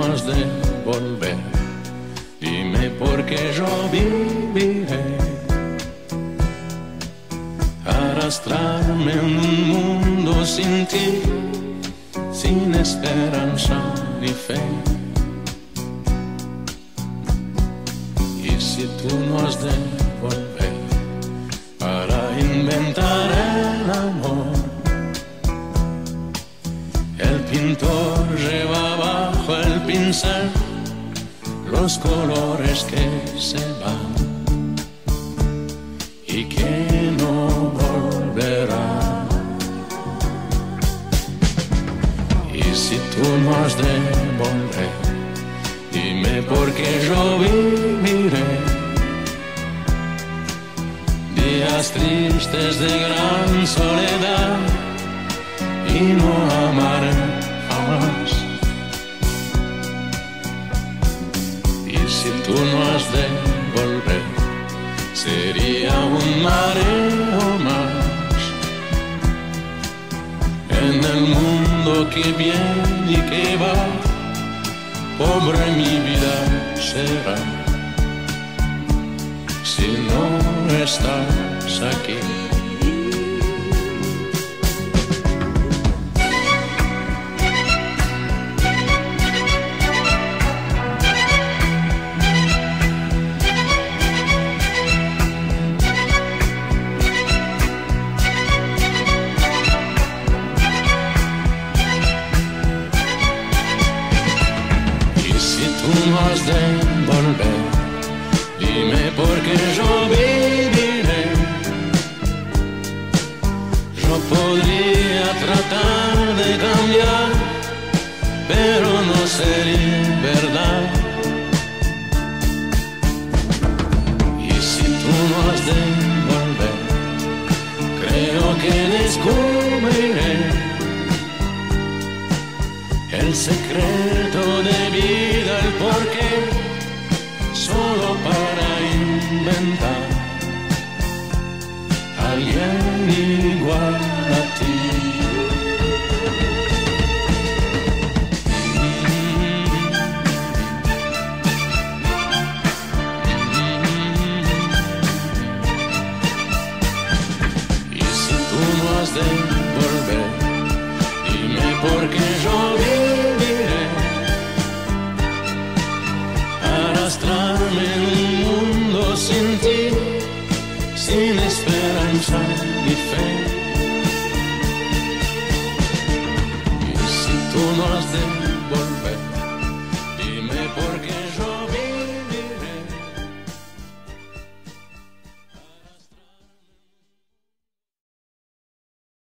has de volver, dime porque yo viviré. Arrastrarme en un mundo sin ti, sin esperanza ni fe. Y si tú no has de volver para inventar el amor, el pintor lleva bajo el pincel los colores que se van y que no volverá. Y si tú no has de volver, dime porque yo viviré días tristes de gran soledad y no amaré jamás. Y si tú no has de volver, sería un mareo más en el mundo que viene y que va. Pobre mi vida será si no estás aquí. Tú no has de volver, dime porque yo viviré. Yo podría tratar de cambiar, pero no sería verdad. Y si tú no has de volver, creo que descubriré el secreto de vida, el porqué, solo para inventar alguien igual a ti. Y si tú no has de volver, dime por qué yo viviré. Arrastrarme en un mundo sin ti, sin esperanza ni fe. Y si tú no has de